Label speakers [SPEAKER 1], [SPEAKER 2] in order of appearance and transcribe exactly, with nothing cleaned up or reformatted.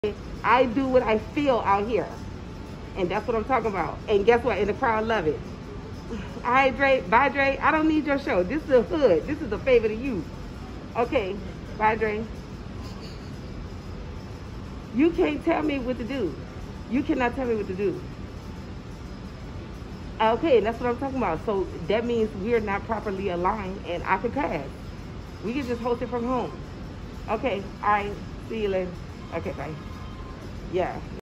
[SPEAKER 1] I do what I feel out here. And that's what I'm talking about. And guess what? And the crowd love it. All right, Dre. Bye, Dre. I don't need your show. This is the hood. This is a favor to you. Okay. Bye, Dre. You can't tell me what to do. You cannot tell me what to do. Okay, and that's what I'm talking about. So that means we're not properly aligned, and I can pass. We can just host it from home. Okay. All right. See you later. Okay, bye. Yeah.